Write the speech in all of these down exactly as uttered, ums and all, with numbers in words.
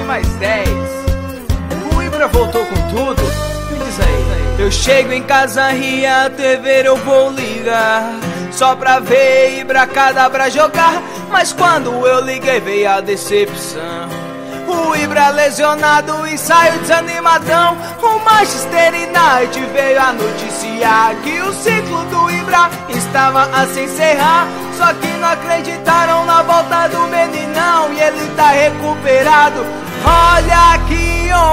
mais dez. O Ibra voltou com tudo. Me diz aí. Eu chego em casa, ria a T V, eu vou ligar só pra ver Ibra Cadabra jogar. Mas quando eu liguei veio a decepção. O Ibra lesionado e saiu desanimadão. O Manchester United veio a noticiar que o ciclo do Ibra estava a se encerrar. Só que não acreditaram na volta do meninão e ele tá recuperado. Olha aqui, ó,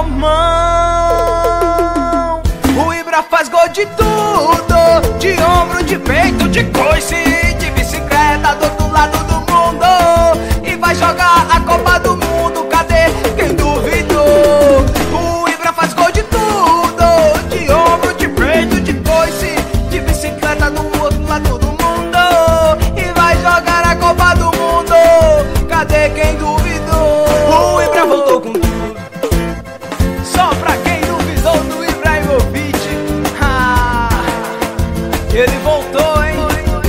mão. O Ibra faz gol de tudo, de ombro, de peito, de coice, de bicicleta do outro lado do mundo. E vai jogar a Copa do Mundo, cadê quem duvidou? O Ibra faz gol de tudo, de ombro, de peito, de coice, de bicicleta do outro lado do mundo. E vai jogar a Copa do Mundo, cadê quem duvidou? O Ibra voltou com tudo. Só pra quem duvidou do Ibrahimovic. Ah, ele voltou, hein?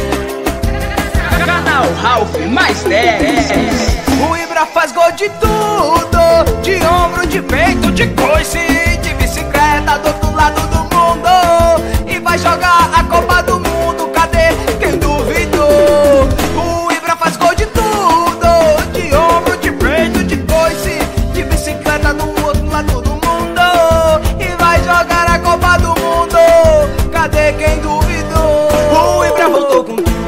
Canal Ralph mais dez. O Ibra faz gol de tudo, de ombro, de peito, de coice, de bicicleta do outro lado do mundo. E vai jogar a Copa do Mundo, cadê quem duvidou? O Ibra faz gol de tudo, de ombro, de peito, de coice, de bicicleta do outro lado do mundo. E vai jogar a Copa do Mundo, cadê quem duvidou? O Ibra voltou com tudo.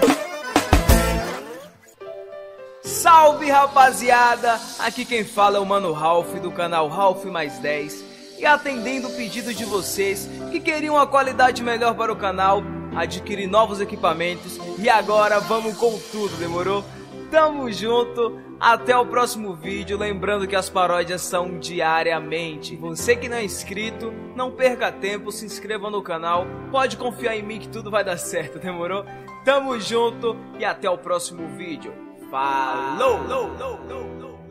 Salve, rapaziada, aqui quem fala é o Mano Ralph do canal Ralph mais dez. E atendendo o pedido de vocês que queriam uma qualidade melhor para o canal, adquirir novos equipamentos. E agora vamos com tudo, demorou? Tamo junto, até o próximo vídeo. Lembrando que as paródias são diariamente. Você que não é inscrito, não perca tempo, se inscreva no canal. Pode confiar em mim que tudo vai dar certo, demorou? Tamo junto e até o próximo vídeo. Falou!